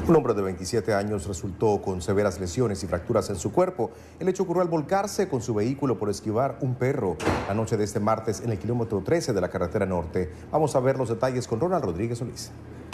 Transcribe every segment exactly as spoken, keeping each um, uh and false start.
Un hombre de veintisiete años resultó con severas lesiones y fracturas en su cuerpo. El hecho ocurrió al volcarse con su vehículo por esquivar un perro la noche de este martes en el kilómetro trece de la carretera norte. Vamos a ver los detalles con Ronald Rodríguez Solís.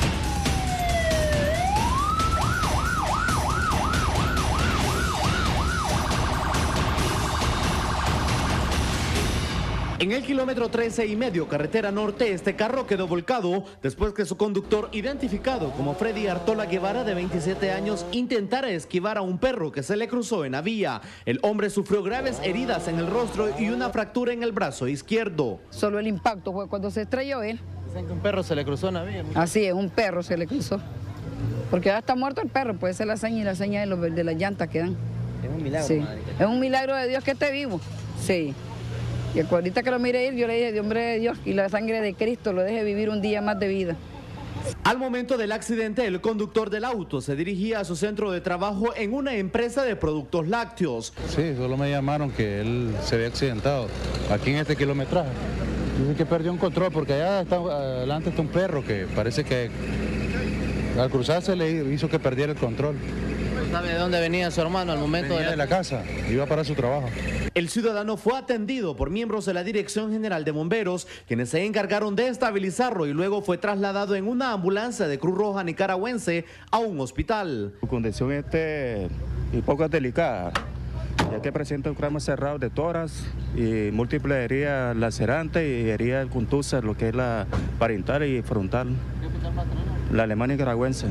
En el kilómetro trece y medio, carretera norte, este carro quedó volcado después que su conductor, identificado como Freddy Artola Guevara, de veintisiete años, intentara esquivar a un perro que se le cruzó en la vía. El hombre sufrió graves heridas en el rostro y una fractura en el brazo izquierdo. Solo el impacto fue cuando se estrelló él. Dicen que un perro se le cruzó en la vía. Así es, un perro se le cruzó. Porque ya está muerto el perro, puede ser la seña y la seña de, los, de las llantas que dan. Es un milagro, sí. Madre. Es un milagro de Dios que esté vivo. Sí. Y ahorita que lo mire ir, yo le dije, Dios, hombre de Dios, y la sangre de Cristo lo deje vivir un día más de vida. Al momento del accidente, el conductor del auto se dirigía a su centro de trabajo en una empresa de productos lácteos. Sí, solo me llamaron que él se había accidentado aquí en este kilometraje. Dice que perdió un control porque allá está, adelante está un perro que parece que al cruzarse le hizo que perdiera el control. ¿Sabe de dónde venía su hermano al momento venía de la... de la casa? Iba para su trabajo. El ciudadano fue atendido por miembros de la Dirección General de Bomberos, quienes se encargaron de estabilizarlo y luego fue trasladado en una ambulancia de Cruz Roja nicaragüense a un hospital. Su condición este y poco delicada, ya que presenta un cráneo cerrado de tórax y múltiples heridas lacerantes y heridas contusas, lo que es la parental y frontal. La alemana nicaragüense.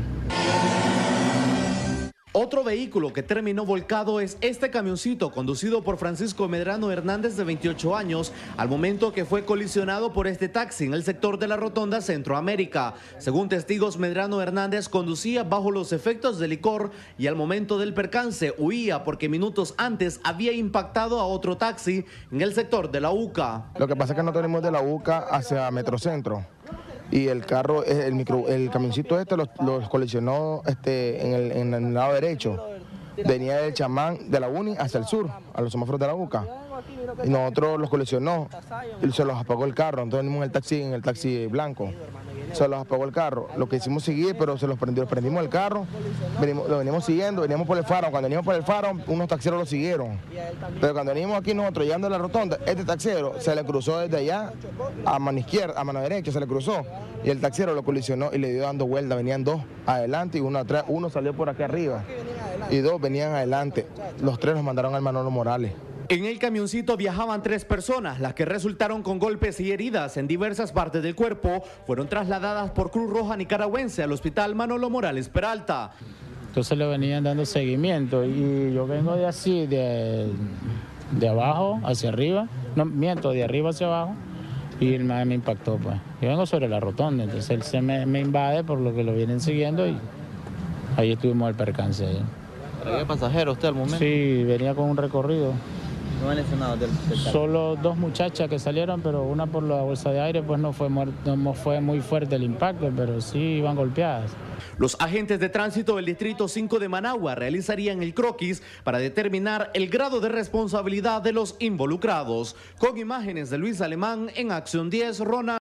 Otro vehículo que terminó volcado es este camioncito conducido por Francisco Medrano Hernández, de veintiocho años, al momento que fue colisionado por este taxi en el sector de la Rotonda Centroamérica. Según testigos, Medrano Hernández conducía bajo los efectos de licor y al momento del percance huía porque minutos antes había impactado a otro taxi en el sector de la UCA. Lo que pasa es que no tenemos de la UCA hacia Metrocentro. Y el carro, el micro, el camioncito este los, los colisionó este, en, el, en el lado derecho. Venía del Chamán de la Uni hacia el sur, a los semáforos de la UCA. Y nosotros los colisionó y se los apagó el carro. Entonces venimos en el taxi, en el taxi blanco. Se los apagó el carro. Lo que hicimos seguir, pero se los prendió, prendimos el carro, venimos, lo venimos siguiendo, veníamos por el faro. Cuando venimos por el faro, unos taxeros lo siguieron. Pero cuando venimos aquí nosotros llegando a la rotonda, este taxero se le cruzó desde allá a mano izquierda, a mano derecha, se le cruzó. Y el taxero lo colisionó y le dio dando vuelta. Venían dos adelante y uno atrás. Uno salió por aquí arriba y dos venían adelante. Los tres los mandaron al Manolo Morales. En el camioncito viajaban tres personas, las que resultaron con golpes y heridas en diversas partes del cuerpo fueron trasladadas por Cruz Roja nicaragüense al hospital Manolo Morales Peralta. Entonces le venían dando seguimiento y yo vengo de así, de, de abajo hacia arriba, no miento, de arriba hacia abajo, y el mae me impactó pues. Yo vengo sobre la rotonda, entonces él se me, me invade por lo que lo vienen siguiendo y ahí estuvimos el percance. ¿Traía pasajero usted al momento? Sí, venía con un recorrido. ¿No han lesionado del, del Solo dos muchachas que salieron, pero una por la bolsa de aire, pues no fue, no fue muy fuerte el impacto, pero sí iban golpeadas. Los agentes de tránsito del Distrito cinco de Managua realizarían el croquis para determinar el grado de responsabilidad de los involucrados. Con imágenes de Luis Alemán, en Acción diez, Ronald.